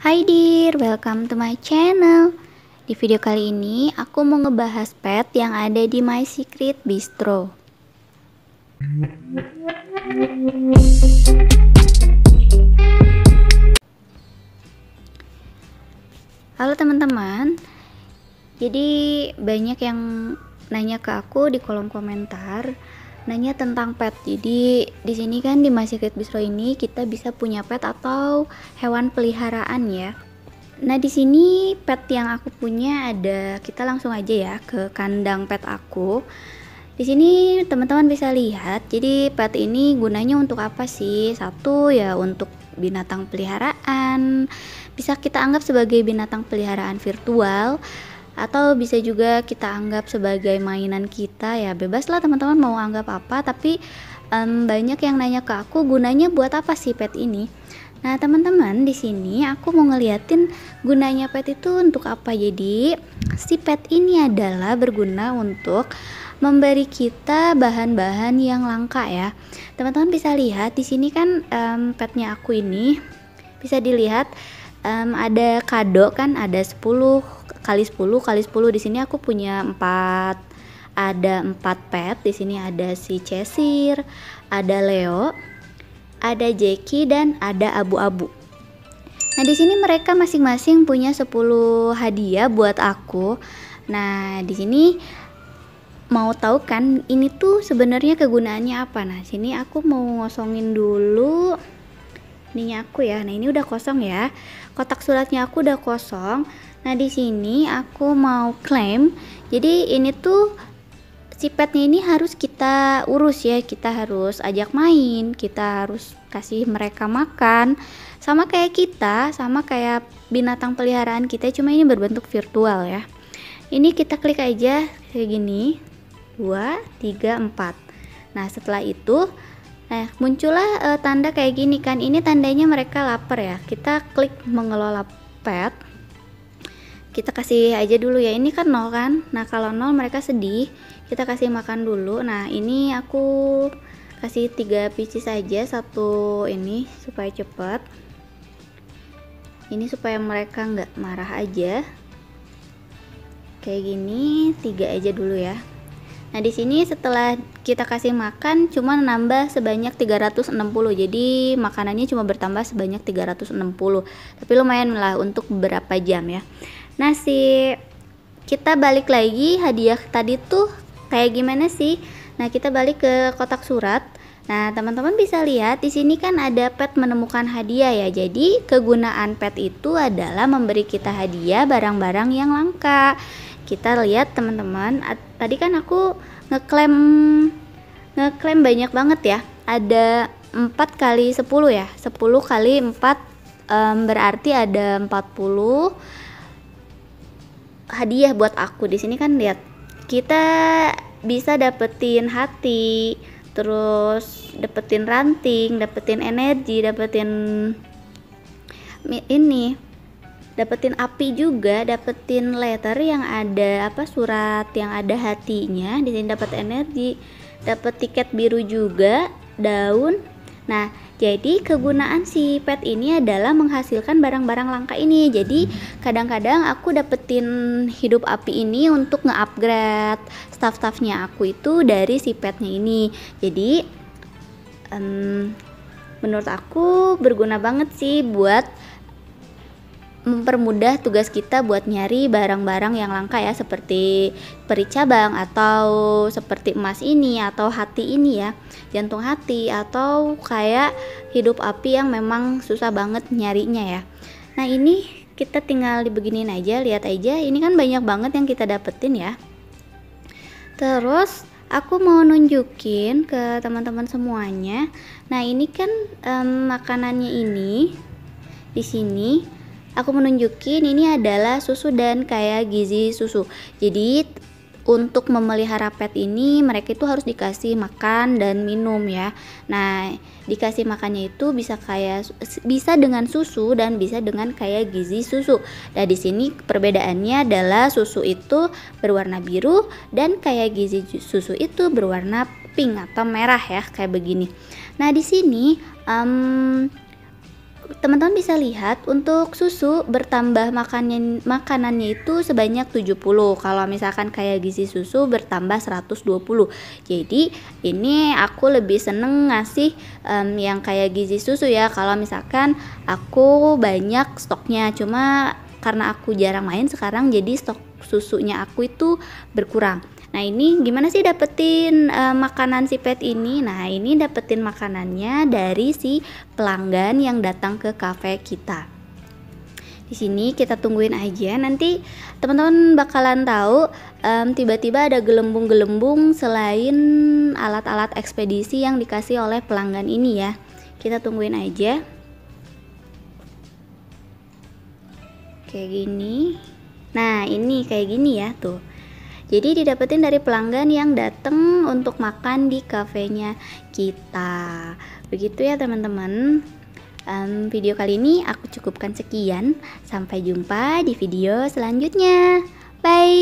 Hai dear, welcome to my channel. Di video kali ini aku mau ngebahas pet yang ada di My Secret Bistro. Halo teman-teman. Jadi banyak yang nanya ke aku di kolom komentar, nanya tentang pet. Jadi di sini kan di My Secret Bistro ini kita bisa punya pet atau hewan peliharaan ya. Nah, di sini pet yang aku punya ada, kita langsung aja ya ke kandang pet aku. Di sini teman-teman bisa lihat, jadi pet ini gunanya untuk apa sih? Satu ya untuk binatang peliharaan, bisa kita anggap sebagai binatang peliharaan virtual, atau bisa juga kita anggap sebagai mainan kita ya. Bebas lah teman-teman mau anggap apa, tapi banyak yang nanya ke aku gunanya buat apa sih pet ini. Nah teman-teman, di sini aku mau ngeliatin gunanya pet itu untuk apa. Jadi si pet ini adalah berguna untuk memberi kita bahan-bahan yang langka ya. Teman-teman bisa lihat di sini kan petnya aku ini bisa dilihat ada kado kan, ada 10 kali 10 kali 10. Di sini aku punya 4. Ada 4 pet. Di sini ada si Cheshire, ada Leo, ada Jackie, dan ada abu-abu. Nah, di sini mereka masing-masing punya 10 hadiah buat aku. Nah, di sini mau tahu kan ini tuh sebenarnya kegunaannya apa? Nah, sini aku mau ngosongin dulu ininya aku ya. Nah, ini udah kosong ya. Kotak suratnya aku udah kosong. Nah, di sini aku mau klaim. Jadi ini tuh si petnya ini harus kita urus ya, kita harus ajak main, kita harus kasih mereka makan, sama kayak kita, sama kayak binatang peliharaan kita, cuma ini berbentuk virtual ya. Ini kita klik aja kayak gini, 2, 3, 4. Nah setelah itu muncullah tanda kayak gini kan, ini tandanya mereka lapar ya. Kita klik mengelola pet, kita kasih aja dulu ya, ini kan 0 kan. Nah kalau 0 mereka sedih, kita kasih makan dulu. Nah ini aku kasih 3 pieces saja, satu ini supaya cepet, ini supaya mereka nggak marah aja. Kayak gini 3 aja dulu ya. Nah di sini setelah kita kasih makan cuma nambah sebanyak 360, jadi makanannya cuma bertambah sebanyak 360, tapi lumayan lah untuk beberapa jam ya. Nah kita balik lagi, hadiah tadi tuh kayak gimana sih? Nah kita balik ke kotak surat. Nah teman-teman bisa lihat di sini kan ada pet menemukan hadiah ya. Jadi kegunaan pet itu adalah memberi kita hadiah barang-barang yang langka. Kita lihat teman-teman, tadi kan aku ngeklaim banyak banget ya. Ada 4 kali 10 ya, 10 kali 4 berarti ada 40 hadiah buat aku. Di sini kan lihat, kita bisa dapetin hati, terus dapetin ranting, dapetin energi, dapetin ini, dapetin api juga, dapetin letter yang ada surat yang ada hatinya. Di sini dapat energi, dapat tiket biru juga, daun. Nah jadi kegunaan si pet ini adalah menghasilkan barang-barang langka ini. Jadi kadang-kadang aku dapetin hidup api ini untuk nge-upgrade staff-staffnya aku itu dari si petnya ini. Jadi menurut aku berguna banget sih buat mempermudah tugas kita buat nyari barang-barang yang langka ya, seperti peri cabang atau seperti emas ini, atau hati ini ya, jantung hati, atau kayak hidup api yang memang susah banget nyarinya ya. Nah ini kita tinggal dibeginin aja, lihat aja, ini kan banyak banget yang kita dapetin ya. Terus aku mau nunjukin ke teman-teman semuanya. Nah ini kan makanannya ini, di sini aku menunjukin ini adalah susu dan kayak gizi susu. Jadi untuk memelihara pet ini mereka itu harus dikasih makan dan minum ya. Nah dikasih makannya itu bisa dengan susu dan bisa dengan kayak gizi susu. Nah di sini perbedaannya adalah susu itu berwarna biru dan kayak gizi susu itu berwarna pink atau merah ya, kayak begini. Nah di sini teman-teman bisa lihat untuk susu bertambah makanannya itu sebanyak 70. Kalau misalkan kayak gizi susu bertambah 120. Jadi ini aku lebih seneng ngasih yang kayak gizi susu ya. Kalau misalkan aku banyak stoknya, cuma karena aku jarang main sekarang jadi stok susunya aku itu berkurang. Nah ini gimana sih dapetin makanan si pet ini? Nah ini dapetin makanannya dari si pelanggan yang datang ke cafe kita. Di sini kita tungguin aja, nanti teman-teman bakalan tahu tiba-tiba ada gelembung-gelembung selain alat-alat ekspedisi yang dikasih oleh pelanggan ini ya. Kita tungguin aja. Kayak gini. Nah ini kayak gini ya tuh. Jadi didapetin dari pelanggan yang datang untuk makan di kafenya kita. Begitu ya teman-teman. Video kali ini aku cukupkan sekian. Sampai jumpa di video selanjutnya. Bye.